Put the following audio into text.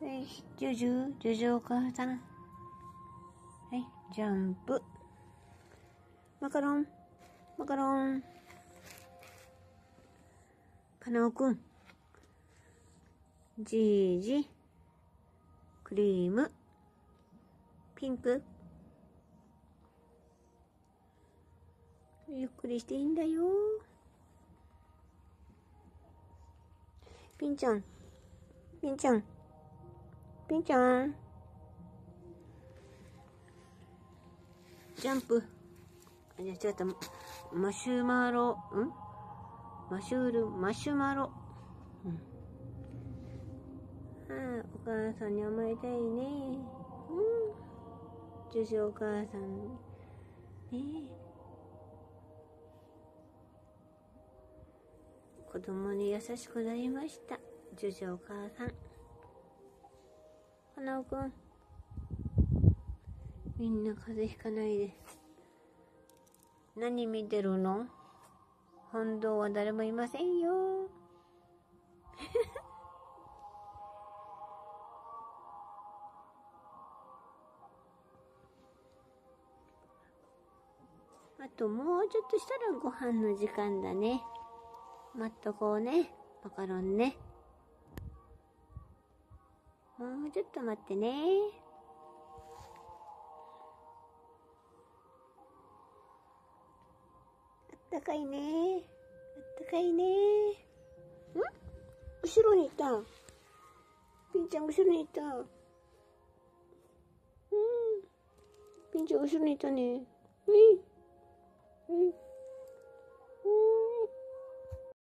はい、ジュジュお母さん。はい、ジャンプ。マカロン。かなおくん。じーじ。クリーム。ピンク。ゆっくりしていいんだよ。ピンちゃん。ジャンプ。じゃあちょっと、マシュマロ。マシュマロ。お母さんに甘えたいね。ジュジュお母さん。子供に優しくなりました。ジュジュお母さん。かなおくん。みんな風邪ひかないで。何見てるの？本当は誰もいませんよ。あともうちょっとしたらご飯の時間だね。待っとこうね、マカロンね。もうちょっと待ってね。あったかいね。後ろにいた。ピンちゃん後ろにいた。ピンちゃん後ろにいたね。